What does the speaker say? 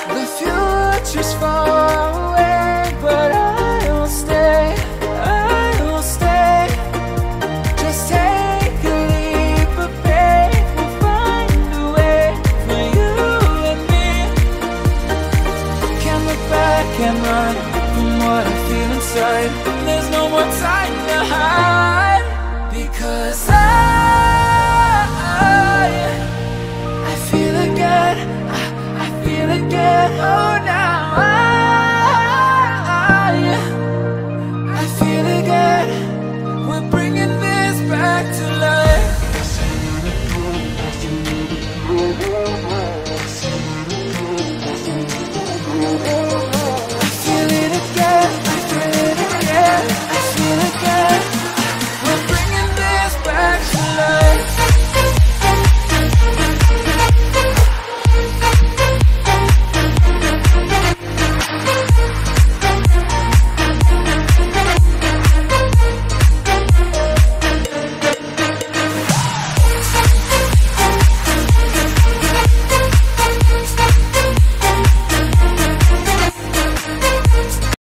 The future's far away, but I'll stay, I'll stay. Just take a leap of faith, we'll find a way for you and me. Can't look back and run from what I feel inside. There's no more time to hide, because